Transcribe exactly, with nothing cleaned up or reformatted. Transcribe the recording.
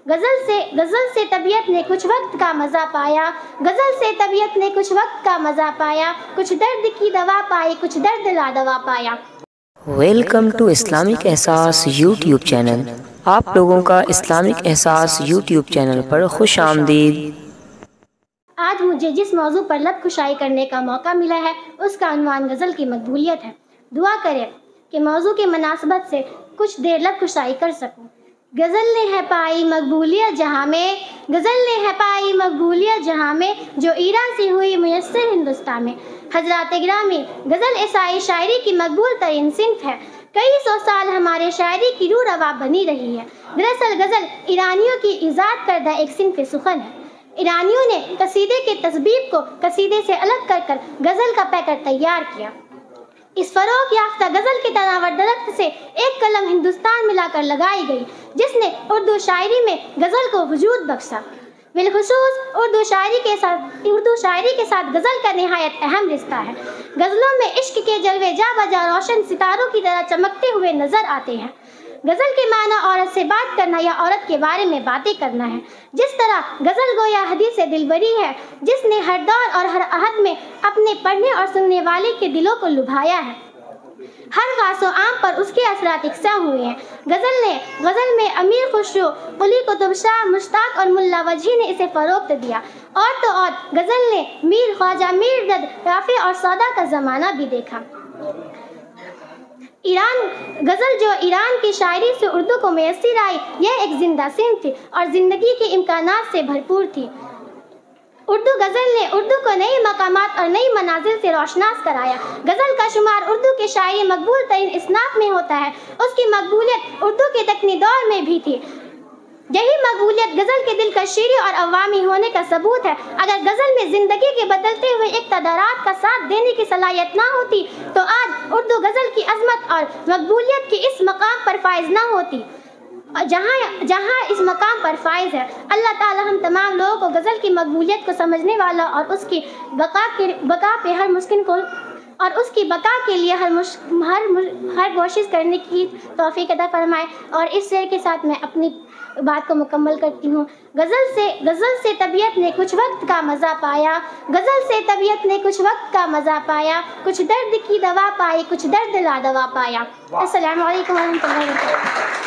غزل سے غزل سے طبیعت نے کچھ وقت کا مزہ پایا، غزل سے طبیعت نے کچھ وقت کا مزہ پایا، کچھ درد کی دوا پائی، کچھ درد لا دوا پایا۔ Welcome to Islamic Ehsaas YouTube channel. آپ لوگوں کا اسلامک احساس یوٹیوب چینل پر خوش آمدید۔ آج مجھے جس موضوع پر لب کشائی کرنے کا موقع ملا ہے اس کا عنوان غزل کی مقبولیت ہے۔ دعا کریں کہ موضوع کی مناسبت سے کچھ دیر لب کشائی کر سکوں۔ غزل نے ہے پائی مقبولیت جہاں میں، غزل نے ہے پائی مقبولیت جہاں میں، جو ایران سے ہوئی میسر ہندوستان میں۔ حضرات گرامی، غزل عیسائی شاعری کی مقبول ترین صنف ہے۔ کئی سو سال ہمارے شاعری کی روح رواں بنی رہی ہے۔ دراصل غزل ایرانیوں کی ایجاد کردہ ایک صنف سخن ہے۔ ایرانیوں نے قصیدے کے تسبیب کو قصیدے سے الگ کر کر غزل کا پیکر تیار کیا۔ اس فروغ یافتہ غزل کے تناور درخت سے ایک قلم ہندوستان میں لا کر لگائی گئی جس نے اردو شاعری میں غزل کو وجود بخشا۔ بالخصوص اردو شاعری کے ساتھ اردو شاعری کے ساتھ غزل کا نہایت اہم رشتہ ہے۔ غزلوں میں عشق کے جلوے جا بجا روشن ستاروں کی طرح چمکتے ہوئے نظر آتے ہیں۔ غزل کے معنی عورت سے بات کرنا یا عورت کے بارے میں باتیں کرنا ہے۔ جس طرح غزل گویا حدیث دلبری ہے جس نے ہر دور اور ہر عہد میں اپنے پڑھنے اور سننے والے کے دلوں کو لبھایا ہے۔ ہر خاص و عام پر اس کے اثرات یکساں ہوئے ہیں۔ غزل نے غزل میں امیر خسرو، قلی قطب شاہ، مشتاق اور ملا وجہی نے اسے فروغ دیا۔ اور تو اور غزل نے میر خواجہ میر دد رافع اور سودا کا زمانہ بھی دیکھا۔ ایران غزل جو ایران کی شاعری سے اردو کو میسر آئی، یہ ایک زندہ صنف تھی اور زندگی کے امکانات سے بھرپور تھی۔ اردو غزل نے اردو کو نئی مقامات اور نئی منازل سے روشناس کرایا۔ غزل کا شمار اردو کے شاعری مقبول ترین اصناف میں ہوتا ہے۔ اس کی مقبولیت اردو کے دکنی دور میں بھی تھی۔ یہی مقبولیت غزل کے دلکش شیریں اور عوامی ہونے کا ثبوت ہے۔ اگر غزل میں زندگی کے بدلتے ہوئے اقتدارات کا ساتھ دینے کی صلاحیت نہ ہوتی تو آج اردو غزل کی عظمت اور مقبولیت کے اس مقام پر فائز نہ ہوتی جہاں جہاں اس مقام پر فائز ہے۔ اللہ تعالی ہم تمام لوگوں کو غزل کی مقبولیت کو سمجھنے والا اور اس کی بقا کے بقا پہ ہر مشکل کو اور اس کی بقا کے لیے ہر مش, ہر ہر کوشش کرنے کی توفیق عطا فرمائے۔ اور اس شعر کے ساتھ میں اپنی بات کو مکمل کرتی ہوں۔ غزل سے غزل سے طبیعت نے کچھ وقت کا مزہ پایا، غزل سے طبیعت نے کچھ وقت کا مزہ پایا، کچھ درد کی دوا پائی، کچھ درد لا دوا پایا۔ السلام علیکم ورحمۃ اللہ وبرکاتہ۔